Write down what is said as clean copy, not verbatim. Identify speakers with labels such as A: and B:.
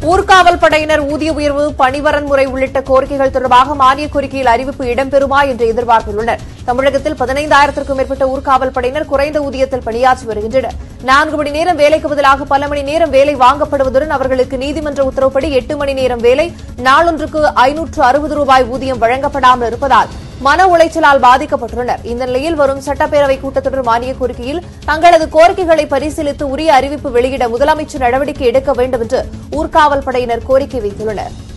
A: ஊர்காவல் படையினர் ஊதிய உயர்வு, பணிவரன் முறை உள்ளிட்ட கோரிக்கைகள் தொடர்பாக மானிய கோரிக்கையில் அறிவிப்பு இடம்பெறுமா என்ற எதிர்பார்ப்பில் உள்ளனர். தமிழகத்தில் 15,000க்கும் மேற்பட்ட ஊர்காவல் படையினர் குறைந்த ஊதியத்தில் பணியாற்றி வருகின்றனர். 4 மணி நேரம் வேலைக்கு பதிலாக பல மணி நேரம் வேலை வாங்கப்படுவதுடன் அவர்களுக்கு நீதிமன்ற உத்தரவுப்படி 8 மணி நேரம் வேலை, நாளொன்றுக்கு 560 ரூபாய் ஊதியம் வழங்கப்படாமல் இருப்பதால் மன உளைச்சலால் பாதிக்கப்பட்டுள்ளனர். இந்த நிலையில் வரும் சட்டப்பேரவை கூட்டத்தொடர் மானிய கோரிக்கையில் தங்களது கோரிக்கைகளை பரிசீலித்து உரிய அறிவிப்பு வெளியிட முதலமைச்சர் நடவடிக்கை எடுக்க வேண்டும் என்று ஊர்காவல் படையினர் கோரிக்கை வைத்துள்ளனர்.